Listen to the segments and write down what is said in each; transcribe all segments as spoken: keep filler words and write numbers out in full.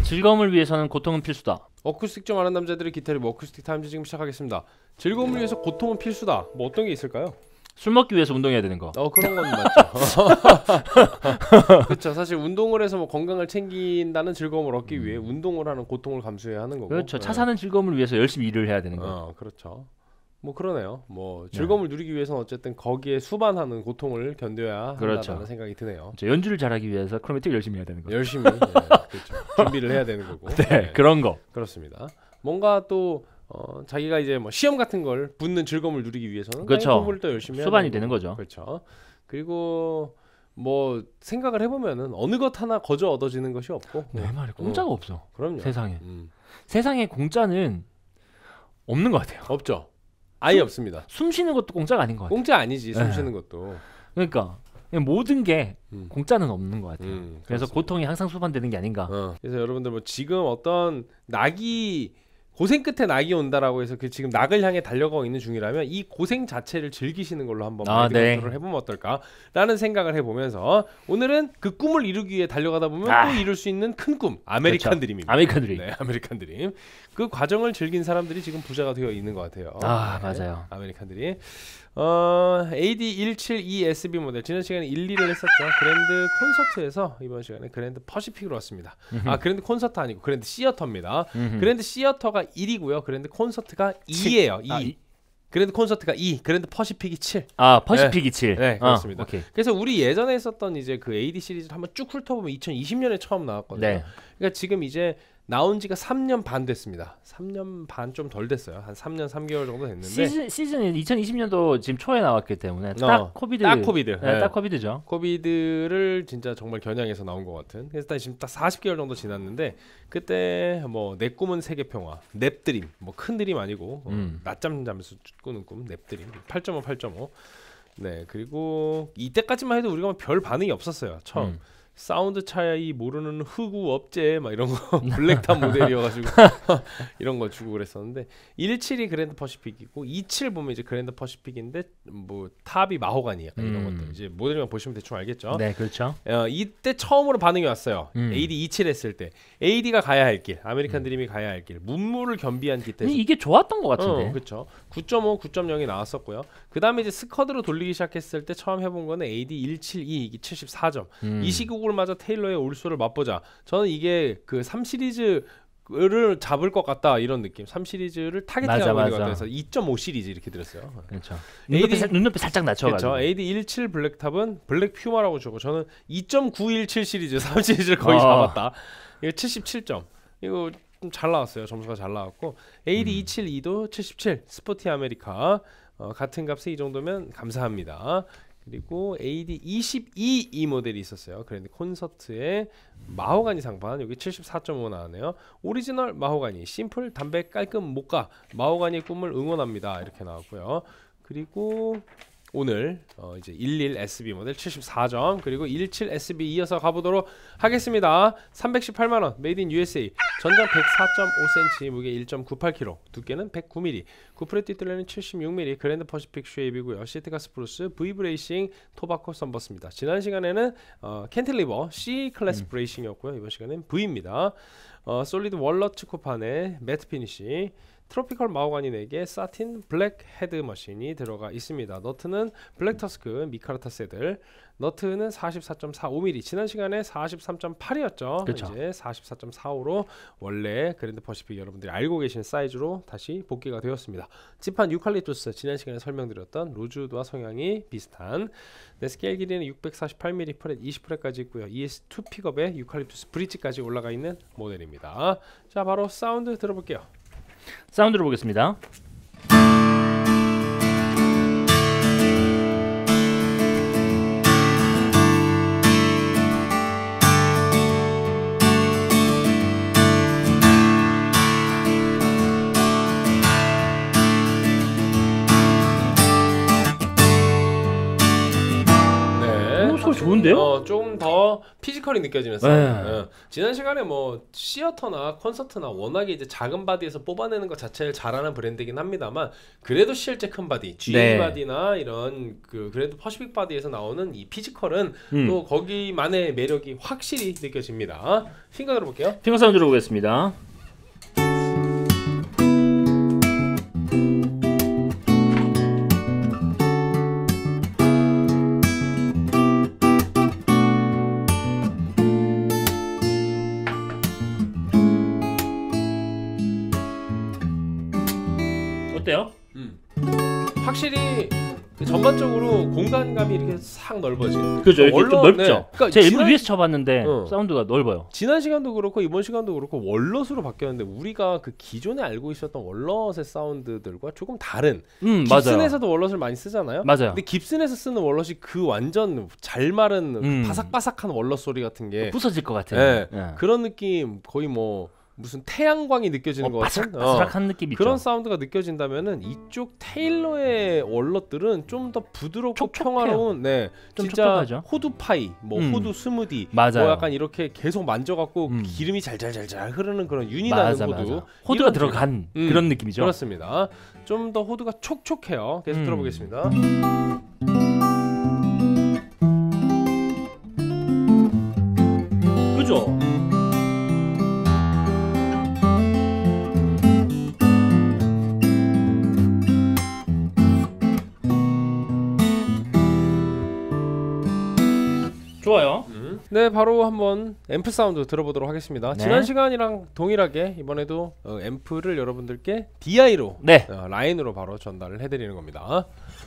즐거움을 위해서는 고통은 필수다. 어쿠스틱 좀 아는 남자들의 기타 리뷰 어쿠스틱 타임즈 지금 시작하겠습니다. 즐거움을 위해서 고통은 필수다. 뭐 어떤 게 있을까요? 술 먹기 위해서 운동해야 되는 거. 어 그런 건 맞죠. 그렇죠. 사실 운동을 해서 뭐 건강을 챙긴다는 즐거움을 얻기 위해 운동을 하는 고통을 감수해야 하는 거고. 그렇죠. 차 네. 사는 즐거움을 위해서 열심히 일을 해야 되는 거. 어 그렇죠. 뭐 그러네요. 뭐 즐거움을 네. 누리기 위해서는 어쨌든 거기에 수반하는 고통을 견뎌야 그렇죠. 한다는 생각이 드네요. 그렇죠. 연주를 잘하기 위해서 크로매틱 열심히 해야 되는 거. 열심히 네, 그렇죠. 준비를 해야 되는 거고. 네, 네. 그런 거. 그렇습니다. 뭔가 또 어, 자기가 이제 뭐 시험 같은 걸 붙는 즐거움을 누리기 위해서는 그렇죠. 공부를 또 열심히 수반이 되는 거죠. 그렇죠. 그리고 뭐 생각을 해보면은 어느 것 하나 거저 얻어지는 것이 없고. 내 네, 말이 공짜가 어. 없어. 그럼요. 세상에. 음. 세상에 공짜는 없는 것 같아요. 없죠. 아예 숨, 없습니다. 숨 쉬는 것도 공짜가 아닌 것 같아요. 공짜 아니지. 숨 네. 쉬는 것도. 그러니까 모든 게 음. 공짜는 없는 것 같아요. 음, 그래서 고통이 항상 수반되는 게 아닌가. 어. 그래서 여러분들 뭐 지금 어떤 낙이 고생 끝에 낙이 온다라고 해서 그 지금 낙을 향해 달려가고 있는 중이라면 이 고생 자체를 즐기시는 걸로 한번 아, 마인드 컨트롤을 네. 해보면 어떨까라는 생각을 해보면서 오늘은 그 꿈을 이루기 위해 달려가다 보면 아. 또 이룰 수 있는 큰 꿈 아메리칸 그렇죠. 드림입니다. 아메리칸 드림. 네, 아메리칸 드림. 그 과정을 즐긴 사람들이 지금 부자가 되어 있는 것 같아요. 아 네, 맞아요. 아메리칸 드림. 어, 에이디 일칠이 에스비 모델 지난 시간에 일, 이를 했었죠. 그랜드 콘서트에서 이번 시간에 그랜드 퍼시픽으로 왔습니다. 아 그랜드 콘서트 아니고 그랜드 시어터입니다. 그랜드 시어터가 일이고요. 그랜드 콘서트가 이예요. 이. 아, 이. 그랜드 콘서트가 이, 그랜드 퍼시픽이 칠. 아 퍼시픽이 칠. 네, 그렇습니다. 어, 오케이. 그래서 우리 예전에 했었던 이제 그 에이디 시리즈를 한번 쭉 훑어보면 이천이십 년에 처음 나왔거든요. 네. 그러니까 지금 이제 나온 지가 삼 년 반 됐습니다. 삼 년 반 좀 덜 됐어요. 한 삼 년 삼 개월 정도 됐는데 시즌 시즌이 이천이십 년도 지금 초에 나왔기 때문에 딱 어, 코비드. 딱 코비드. 네, 네. 딱 코비드죠. 코비드를 진짜 정말 겨냥해서 나온 것 같은. 그래서 딱 지금 딱 사십 개월 정도 지났는데 그때 뭐 내 꿈은 세계 평화, 냅드림, 뭐 큰 드림 아니고 음. 어, 낮잠 자면서 꾸는 꿈, 냅드림, 팔 점 오, 팔 점 오. 네 그리고 이때까지만 해도 우리가 별 반응이 없었어요. 처음. 음. 사운드 차이 모르는 흑우 업체 막 이런 거 블랙탑 모델이어가지고 이런 거 주고 그랬었는데 일칠이 그랜드 퍼시픽이고 이칠 보면 이제 그랜드 퍼시픽인데 뭐 탑이 마호가니 약간 이런 음. 것들 이제 모델만 보시면 대충 알겠죠. 네 그렇죠. 어, 이때 처음으로 반응이 왔어요. 음. 에이디 이칠 했을 때 에이디가 가야 할 길, 아메리칸 드림이 가야 할 길, 문물을 겸비한 기타에서 이게 좋았던 것 같은데. 어, 그렇죠. 구 점 오, 구 점 영이 나왔었고요. 그 다음에 이제 스쿼드로 돌리기 시작했을 때 처음 해본 거는 에이디 일칠이 이게 칠십사 점. 음. 이 시국을 맞아 테일러의 올소를 맛보자. 저는 이게 그 삼 시리즈를 잡을 것 같다 이런 느낌. 삼 시리즈를 타겟팅하고 있는 것 같아서 이 점 오 시리즈 이렇게 들었어요. 그렇죠. 에이디 눈높이, 살, 눈높이 살짝 낮춰가지고. 그렇죠. 에이디 일칠 블랙탑은 블랙 퓨마라고 주고 저는 이 점 구일칠 시리즈 삼 시리즈를 거의 어. 잡았다. 이거 칠십칠 점. 이거 좀 잘 나왔어요. 점수가 잘 나왔고 에이디 이칠이도 칠십칠 스포티 아메리카 어, 같은 값에 이 정도면 감사합니다. 그리고 에이디 이십이 이 모델이 있었어요. 그런데 콘서트에 마호가니 상판 여기 칠십사 점 오 나왔네요. 오리지널 마호가니 심플 담백 깔끔 모카 마호가니의 꿈을 응원합니다. 이렇게 나왔고요. 그리고 오늘 어 이제 일일 에스비 모델 칠십사 점 그리고 일칠 에스비 이어서 가보도록 하겠습니다. 삼백십팔만 원 메이드 인 유에스에이 전장 백사 점 오 센티미터 무게 일 점 구팔 킬로그램 두께는 백구 밀리미터 구프레 띠틀레는 칠십육 밀리미터 그랜드 퍼시픽 쉐입이고요. 시트가 스프루스 V 브레이싱 토바코 썬버스입니다. 지난 시간에는 어, 캔틸리버 C 클래스 음. 브레이싱이었고요. 이번 시간은 V입니다. 어, 솔리드 월러츠 코판에 매트 피니시 트로피컬 마호가니 네 개 사틴 블랙 헤드 머신이 들어가 있습니다. 너트는 블랙 터스크 미카르타 세들 너트는 사십사 점 사오 밀리미터 지난 시간에 사십삼 점 팔이었죠. 그쵸. 이제 사십사 점 사오로 원래 그랜드 퍼시픽 여러분들이 알고 계신 사이즈로 다시 복귀가 되었습니다. 지판 유칼립투스 지난 시간에 설명드렸던 로즈우드와 성향이 비슷한 네, 스케일 길이는 육백사십팔 밀리미터 프렛 이십 프렛까지 있고요. 이에스 투 픽업에 유칼립투스 브릿지까지 올라가 있는 모델입니다. 자 바로 사운드 들어볼게요. 사운드 들어보겠습니다. 좋은데요? 어, 좀 더 피지컬이 느껴지면서 네. 어, 지난 시간에 뭐 시어터나 콘서트나 워낙에 이제 작은 바디에서 뽑아내는 것 자체를 잘하는 브랜드이긴 합니다만 그래도 실제 큰 바디, 지 네. 바디나 이런 그 그래도 퍼시픽 바디에서 나오는 이 피지컬은 음. 또 거기만의 매력이 확실히 느껴집니다. 핑거 들어볼게요. 핑거 사운드 들어보겠습니다. 어때요? 음. 확실히 그 전반적으로 공간감이 이렇게 싹 넓어진. 그죠, 이렇게 좀 넓죠. 네. 그러니까 제가 일부러 지난- 위에서 쳐봤는데 어. 사운드가 넓어요. 지난 시간도 그렇고 이번 시간도 그렇고 월넛으로 바뀌었는데 우리가 그 기존에 알고 있었던 월넛의 사운드들과 조금 다른. 음 맞아요. 깁슨에서도 월넛을 많이 쓰잖아요. 맞아요. 근데 깁슨에서 쓰는 월넛이 그 완전 잘 마른 음. 바삭바삭한 월넛 소리 같은 게 부서질 것 같아요. 예, 예. 그런 느낌 거의 뭐 무슨 태양광이 느껴지는 어, 것 같은 바삭바삭한 느낌이 그런 있죠. 사운드가 느껴진다면은 이쪽 테일러의 월넛들은 좀 더 부드럽고 촉촉해요. 평화로운 네 좀 진짜 촉촉하죠. 호두 파이 뭐 음. 호두 스무디 맞아요. 뭐 약간 이렇게 계속 만져갖고 음. 기름이 잘잘잘잘 흐르는 그런 윤이 나는 맞아, 호두 맞아. 호두가 이런 들어간 음, 그런 느낌이죠. 그렇습니다. 좀 더 호두가 촉촉해요. 계속 음. 들어보겠습니다. 그죠? 좋아요. 음. 네, 바로 한번 앰프 사운드 들어보도록 하겠습니다. 네. 지난 시간이랑 동일하게 이번에도 어, 앰프를 여러분들께 디아이로 네. 어, 라인으로 바로 전달을 해드리는 겁니다.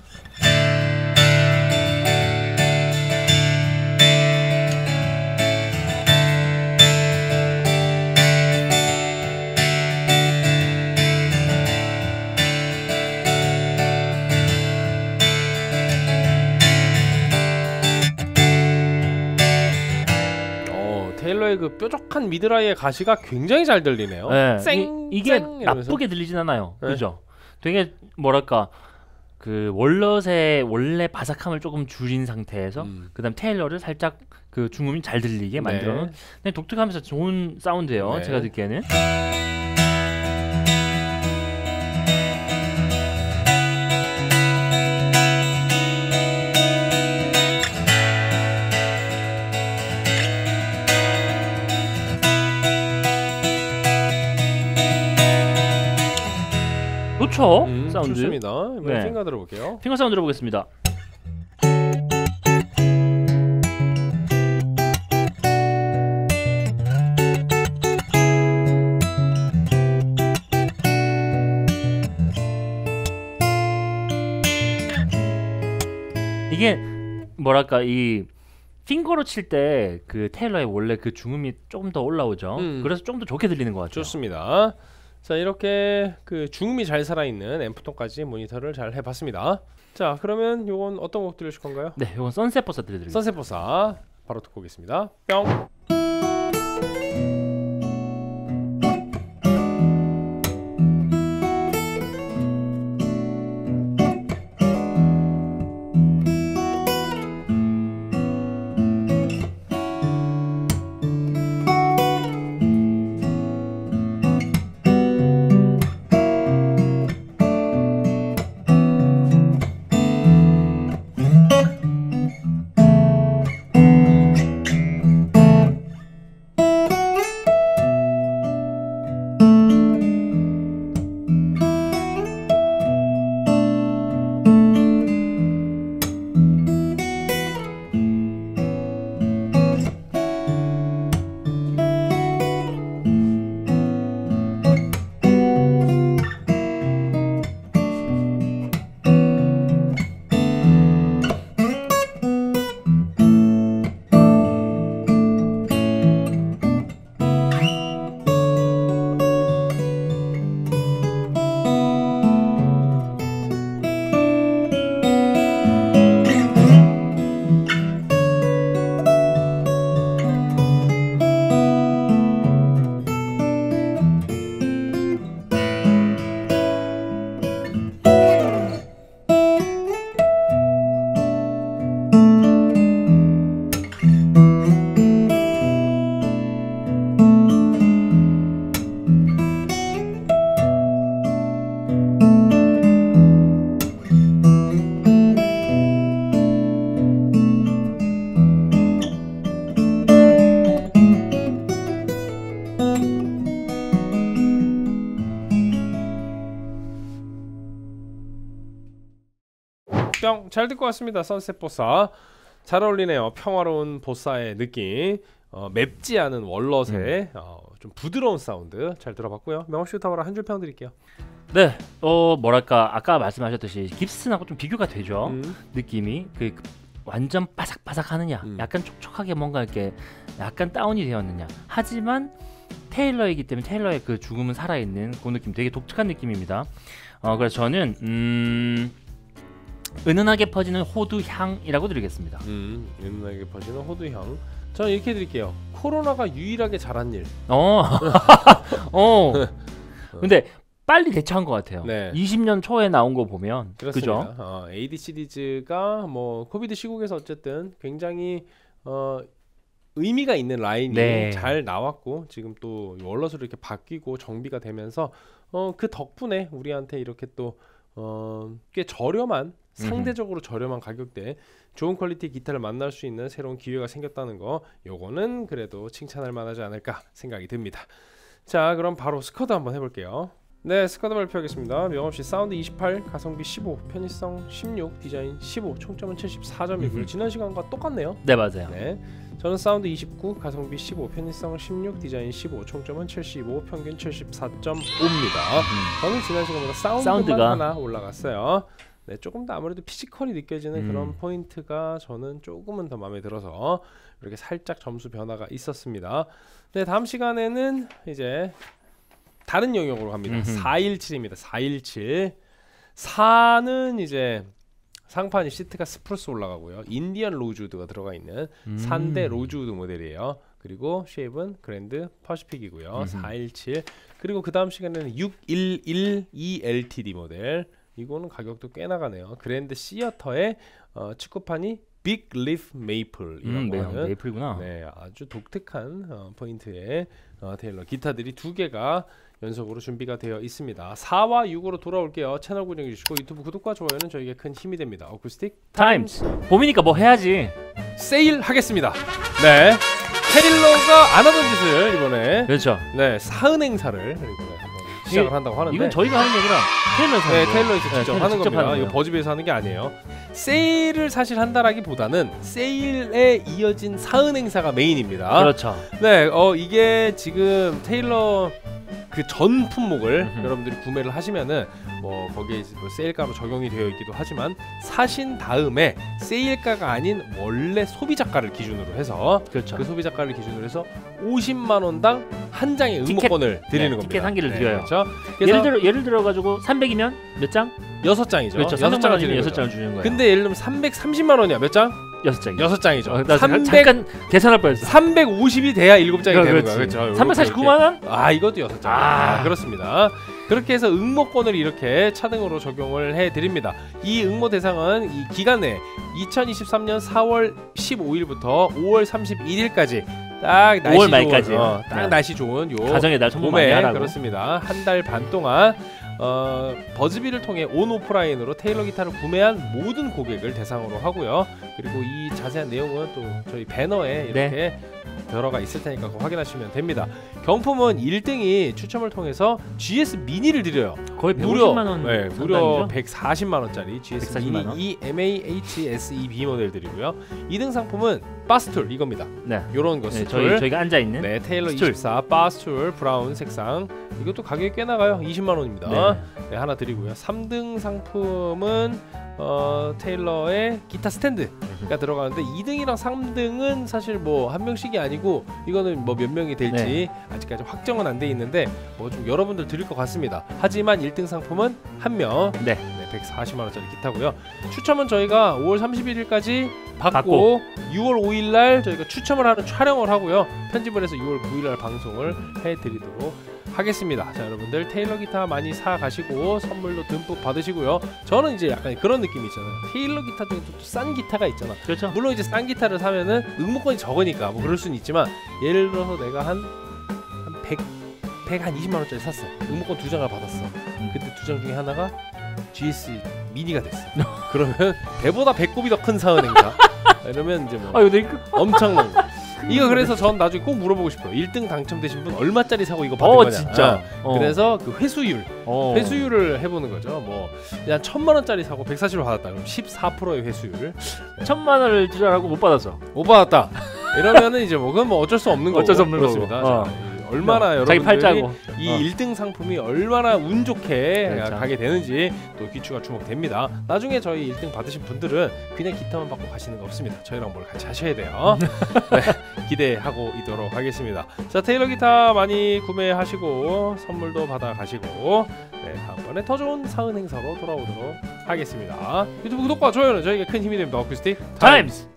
어, 테일러의 그 뾰족한 미드라이의 가시가 굉장히 잘 들리네요. 네. 쌩, 이, 이게 쌩 이러면서. 나쁘게 들리진 않아요. 네. 그죠? 되게 뭐랄까 그 월넛의 원래 바삭함을 조금 줄인 상태에서 음. 그다음 테일러를 살짝 그 중음이 잘 들리게 네. 만들어놓은 네, 독특하면서 좋은 사운드예요. 네. 제가 듣기에는. 좋죠? 음, 사운드. 좋습니다. 이번에 네. 핑거 들어볼게요. 핑거 사운드 들어보겠습니다. 이게 뭐랄까 이 핑거로 칠 때 그 테일러의 원래 그 중음이 조금 더 올라오죠. 음. 그래서 좀 더 좋게 들리는 것 같아요. 좋습니다. 자, 이렇게 그 중음이 잘 살아있는 앰프톤까지 모니터를 잘 해봤습니다. 자, 그러면 요건 어떤 곡 들으실 건가요? 네, 이건 선셋 버스 들려드릴게요. 선셋보사 바로 듣고 오겠습니다. 뿅. 뿅 잘 듣고 왔습니다. 선셋 보사 잘 어울리네요. 평화로운 보사의 느낌. 어, 맵지 않은 월넛의 음. 어, 좀 부드러운 사운드 잘 들어봤고요. 명호씨 타워라 한 줄 평 드릴게요. 네, 어 뭐랄까 아까 말씀하셨듯이 깁슨하고 좀 비교가 되죠. 음. 느낌이 그, 그 완전 바삭바삭하느냐, 음. 약간 촉촉하게 뭔가 이렇게 약간 다운이 되었느냐. 하지만 테일러이기 때문에 테일러의 그 죽음은 살아있는 그 느낌, 되게 독특한 느낌입니다. 어 그래서 저는 음. 은은하게 퍼지는 호두 향이라고 드리겠습니다. 음, 은은하게 퍼지는 호두 향. 저는 이렇게 드릴게요. 코로나가 유일하게 잘한 일. 어, 어. 근데 빨리 대처한 것 같아요. 네. 이십 년 초에 나온 거 보면, 그렇습니다. 그죠? 어, 에이디 시리즈가 뭐 코비드 시국에서 어쨌든 굉장히 어, 의미가 있는 라인이 네. 잘 나왔고 지금 또 월넛으로 이렇게 바뀌고 정비가 되면서 어, 그 덕분에 우리한테 이렇게 또 어, 꽤 저렴한 상대적으로 저렴한 가격대에 좋은 퀄리티 기타를 만날 수 있는 새로운 기회가 생겼다는 거, 요거는 그래도 칭찬할 만하지 않을까 생각이 듭니다. 자, 그럼 바로 스쿼드 한번 해볼게요. 네, 스쿼드 발표하겠습니다. 명없이 사운드 이십팔, 가성비 십오, 편의성 십육, 디자인 십오, 총점은 칠십사 점이고요. 지난 시간과 똑같네요. 네, 맞아요. 네, 저는 사운드 이십구, 가성비 십오, 편의성 십육, 디자인 십오, 총점은 칠십오, 평균 칠십사 점 오입니다. 음. 저는 지난 시간보다 사운드만 사운드가 하나 올라갔어요. 네, 조금 더 아무래도 피지컬이 느껴지는 음. 그런 포인트가 저는 조금은 더 마음에 들어서 이렇게 살짝 점수 변화가 있었습니다. 네, 다음 시간에는 이제 다른 영역으로 갑니다. 음흠. 사백십칠입니다. 사백십칠. 사는 이제 상판이 시트가 스프루스 올라가고요. 인디언 로즈우드가 들어가 있는 음. 산대 로즈우드 모델이에요. 그리고 쉐입은 그랜드 퍼시픽이고요. 음흠. 사백십칠. 그리고 그 다음 시간에는 육백십일 이엘티디 모델. 이거는 가격도 꽤 나가네요. 그랜드 시어터의 어, 축구판이 빅 리프 메이플이라고 음, 네, 하는 메이플이구나. 네, 아주 독특한 어, 포인트의 어, 테일러 기타들이 두 개가 연속으로 준비가 되어 있습니다. 사와 육으로 돌아올게요. 채널 고정해 주시고 유튜브 구독과 좋아요는 저에게 큰 힘이 됩니다. 어쿠스틱 타임스. 봄이니까 뭐 해야지. 세일 하겠습니다. 네, 테일러가 안 하던 짓을 이번에 그렇죠. 네, 사은 행사를 이번에 한번 시작을 이게, 한다고 하는데 이건 저희가 하는 얘기라 테일러에서 네, 하는 거예요. 테일러에서 네, 직접 테일러 하는 직접 겁니다. 하는 이거 거예요. 버즈비에서 하는 게 아니에요. 세일을 사실 한다라기보다는 세일에 이어진 사은 행사가 메인입니다. 그렇죠. 네, 어 이게 지금 테일러 그 전 품목을 음흠. 여러분들이 구매를 하시면은 뭐 거기에 뭐 세일가로 적용이 되어 있기도 하지만 사신 다음에 세일가가 아닌 원래 소비자가를 기준으로 해서 그렇죠. 그 소비자가를 기준으로 해서 오십만 원당 한 장의 티켓, 응모권을 드리는 네, 겁니다. 티켓 한 개를 네, 드려요. 그렇죠. 그래서 예를 들어 예를 들어 가지고 삼백이면 몇 장? 여섯 장이죠. 그렇죠. 여섯 장을 드리는 여섯 거죠. 장을 주는 거예요. 근데 예를 들면 삼백삼십만 원이야. 몇 장? 여섯 장. 여섯 장이죠. 어, 나 삼백 잠깐 계산할 뻔했어. 삼백오십이 돼야 일곱 장이 되는 거야. 그렇지. 그렇죠. 삼백사십구만 원? 아, 이것도 여섯 장. 아. 아, 그렇습니다. 그렇게 해서 응모권을 이렇게 차등으로 적용을 해 드립니다. 이 응모 대상은 이 기간 내 이천이십삼 년 사월 십오일부터 오월 삼십일일까지 딱 날씨 오월 말까지. 좋은, 어, 딱 네. 날씨 좋은 요 가정의 날 선물 많이 봄에 하라고. 그렇습니다. 한 달 반 동안 어, 버즈비를 통해 온오프라인으로 테일러 기타를 구매한 모든 고객을 대상으로 하고요. 그리고 이 자세한 내용은 또 저희 배너에 이렇게 네. 들어가 있을 테니까 그거 확인하시면 됩니다. 경품은 일 등이 추첨을 통해서 지에스 미니를 드려요. 거의 무려 백오십만 원. 네, 무려 백사십만 원짜리 지에스 백사십만 원. 미니 이 엠에이에이치에스이비 모델 드리고요. 이 등 상품은 바스툴 이겁니다. 네. 요런 거 네, 스툴. 저희 저희가 앉아 있는. 네, 테일러 스툴. 이십사 바스툴 브라운 색상. 이것도 가격이 꽤 나가요. 이십만 원입니다. 네. 네, 하나 드리고요. 삼 등 상품은 어, 테일러의 기타 스탠드가 들어가는데 이 등이랑 삼 등은 사실 뭐 한 명씩이 아니고 이거는 뭐 몇 명이 될지 네. 아직까지 확정은 안 돼 있는데 뭐 좀 여러분들 드릴 것 같습니다. 하지만 일 등 상품은 한 명. 네. 네, 백사십만 원짜리 기타고요. 추첨은 저희가 오월 삼십일일까지 받고, 받고. 유월 오일날 저희가 추첨을 하는 촬영을 하고요. 편집을 해서 유월 구일날 방송을 해드리도록 하겠습니다. 자, 여러분들 테일러 기타 많이 사 가시고 선물도 듬뿍 받으시고요. 저는 이제 약간 그런 느낌이 있잖아요. 테일러 기타 중에 또 싼 기타가 있잖아. 그렇죠. 물론 이제 싼 기타를 사면은 응모권이 적으니까 뭐 그럴 수는 있지만 예를 들어서 내가 한 한 백, 백 한 이십만 원짜리 샀어. 응모권 두 장을 받았어. 근데 두 장 중에 하나가 지에스 미니가 됐어. 그러면 배보다 배꼽이 더 큰 사은 행사. 이러면 이제 뭐 아, 이거 되게 엄청난 거. 이거 그래서 전 나중에 꼭 물어보고 싶어요. 일 등 당첨되신 분 얼마짜리 사고 이거 받은 어 거냐. 진짜. 어. 그래서 그 회수율 어. 회수율을 해보는 거죠. 뭐 그냥 천만 원짜리 사고 백사십을 받았다. 그럼 십사 퍼센트의 회수율. 천만 원을 투자하고 못 받았어. 못 받았다. 이러면은 이제 뭐 그건 뭐 어쩔 수 없는 거고. 어쩔 수 없는 그렇습니다. 거고. 어. 자, 얼마나 자기 여러분들이 팔자고. 이 어. 일 등 상품이 얼마나 운 좋게 그렇죠. 가게 되는지 또 귀추가 주목됩니다. 나중에 저희 일 등 받으신 분들은 그냥 기타만 받고 가시는 거 없습니다. 저희랑 뭘 같이 하셔야 돼요. 네, 기대하고 있도록 하겠습니다. 자, 테일러 기타 많이 구매하시고 선물도 받아 가시고 네, 다음번에 더 좋은 사은 행사로 돌아오도록 하겠습니다. 유튜브 구독과 좋아요는 저에게 큰 힘이 됩니다. 어쿠스틱 타임스.